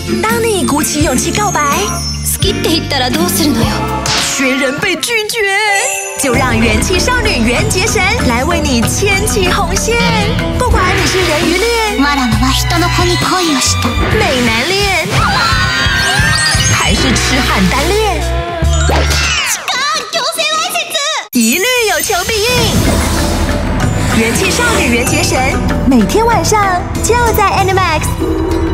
当你鼓起勇气告白， 好きって言ったらどうするのよ？ 却仍被拒绝，就让元气少女缘结神来为你牵起红线。不管你是人鱼恋、 わらわは人の子に恋をした。 美男恋，还是痴汉单恋， 強制わいせつ， 一律有求必应。元气少女缘结神，每天晚上就在 Animax。